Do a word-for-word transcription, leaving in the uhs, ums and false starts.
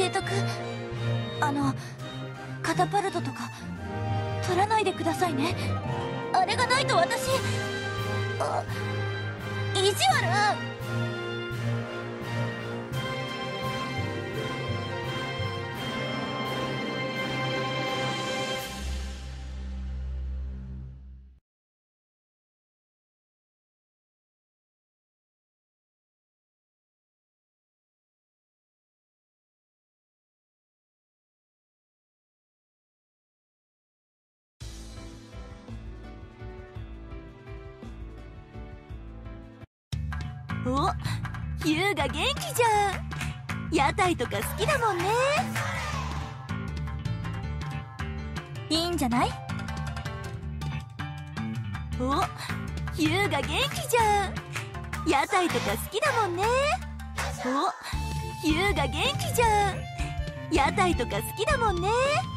えとく。あのカタパルトとか取らないでくださいね。あれがないと私、あ、意地悪。 お、ユウが元気じゃん。屋台とか好きだもんね。 いいんじゃない？ お、ユウが元気じゃん。屋台とか好きだもんね。お、ユウが元気じゃん。屋台とか好きだもんね。